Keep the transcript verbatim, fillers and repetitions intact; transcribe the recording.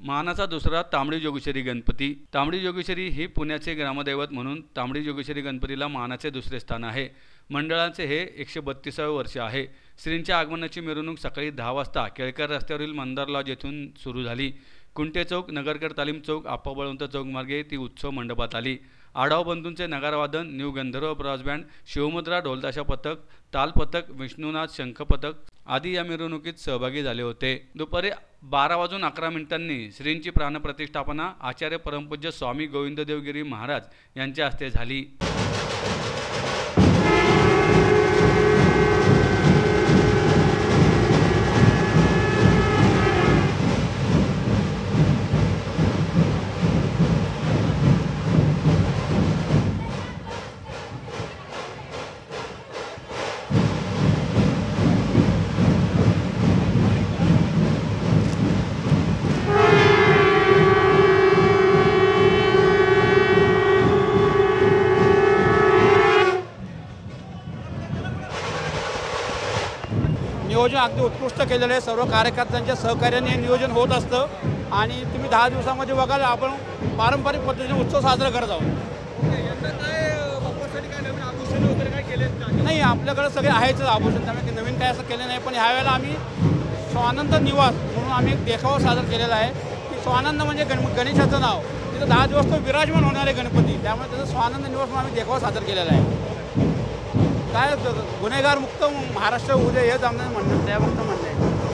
मानाचा दुसरा तांबडी जोगेश्वरी गणपती। तांबडी जोगेश्वरी ही पुण्याचे ग्रामदैवत म्हणून तांबडी जोगेश्वरी गणपतीला मानाचे दुसरे स्थान आहे। मंडळाचे हे एकशे बत्तीसावे वर्ष आहे। श्रींच्या आगमनाची मिरवणूक सकाळी दहा वाजता केळकर रस्त्यावरील मंदार लॉज येथून सुरू झाली। कुंटे चौक, नगरकर तालीम चौक, आप्पा बळवंत चौक मार्गे ती उत्सव मंडपात आली। आढाव बंधूंचे नगारवादन, new Gandharva brass band, Shivmudra ढोलताशा पथक, ताल पथक, विष्णुनाथ शंख पथक आदी या मिरवणुकीत सहभागी झाले होते। दुपारी बारा वाजून अकरा मिनिटांनी श्रींची प्राणप्रतिष्ठापना आचार्य परमपूज्य स्वामी गोविंददेवगिरी महाराज यांच्या हस्ते झाली। नियोजन अगदी उत्कृष्ट केलेलं आहे। सर्व कार्यकर्त्यांच्या सहकार्याने हे नियोजन होत असतं आणि तुम्ही दहा दिवसामध्ये बघाल आपण पारंपरिक पद्धतीने उत्सव साजरा करत आहोत। नाही, आपल्याकडे सगळे आहेच आभूषण, त्यामुळे नवीन काय असं केलं नाही। पण ह्यावेळेला आम्ही स्वानंद निवास म्हणून आम्ही एक देखावा सादर केलेला आहे की स्वानंद म्हणजे गण गणेशाचं नाव, तिथं दहा दिवस तो विराजमान होणार आहे गणपती, त्यामुळे त्याचं स्वानंद निवास म्हणून आम्ही देखावा सादर केलेला आहे। काय गुन्हेगार मुक्त महाराष्ट्र उद्या हेच आमचं म्हणणं, त्या फक्त म्हणणं आहे।